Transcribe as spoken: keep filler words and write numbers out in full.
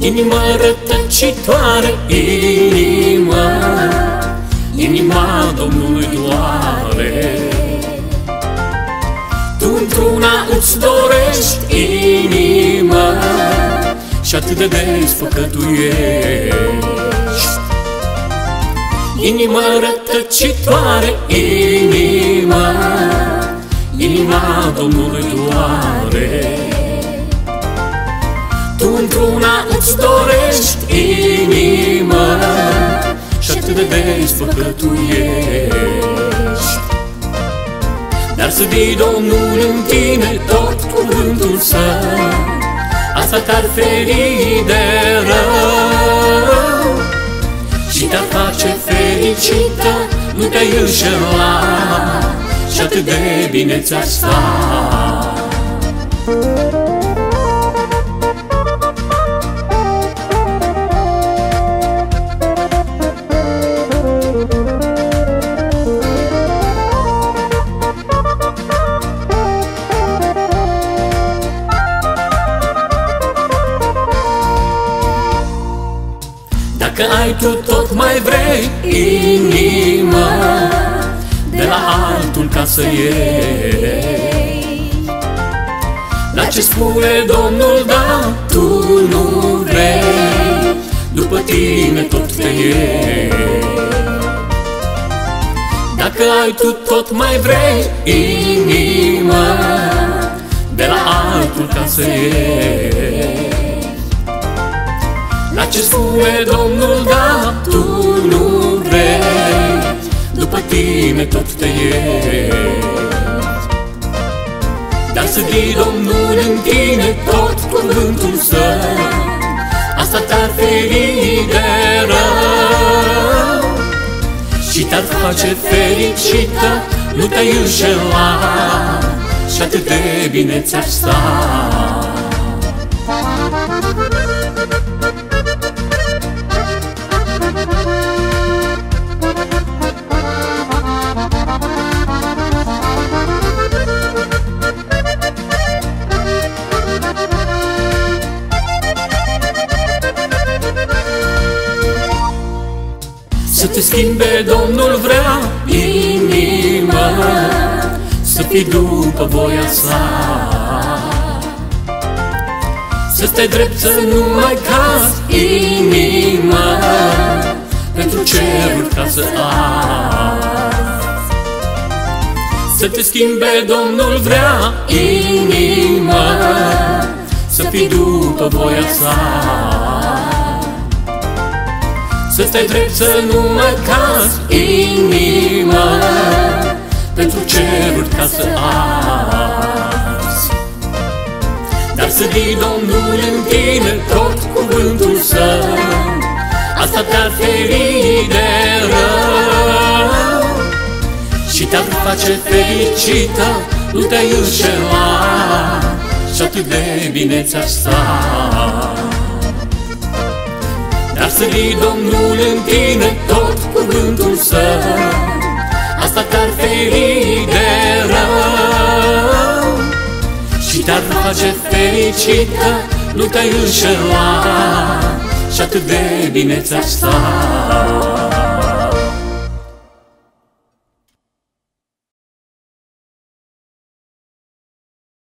Inima rătăcitoare, inima, inima Domnului doare. Tu într-una îți dorești inima și atât de des păcătuiești. Inima rătăcitoare, inima, inima Domnului doare. Tu într-una îți dorești inima și atât de des păcătuiești. Dar să vii Domnul în tine tot cuvântul Său, asta te-ar feri de rău și te-ar face fericită, nu te-ai înșela și atât de bine ți-ar sta. Că ai tu tot mai vrei inima de la altul ca să iei. La ce spune Domnul, da, tu nu vrei, după tine tot te iei. Dacă ai tu tot mai vrei inima de la altul ca să iei. La ce spune Domnul, da, tu nu vrei, după tine tot te iei. Dar să vii Domnul în tine tot cuvântul Său, asta te-ar feri de rău și te-ar face fericită, nu te-ai înșela și atât de bine ți-ar sta. Să te schimbe Domnul vrea inima, să fii după voia Sa, să stai drept, să nu mai cazi inima, pentru cerul ca să arzi. Să te schimbe Domnul vrea inima, să fii după voia Sa, să stai drept, să nu mai cazi inima, pentru ceruri ca să arzi. Dar să vii Domnul în tine tot cuvântul Său, asta te-ar feri de rău și te-ar face fericită, nu te-ai înșela și atât de bine ți-ar sta. Dar să vii Domnul în tine tot cuvântul Său, asta te-ar feri de rău și te-ar face fericită, nu te-ai înșela și atât de bine ți-ar sta.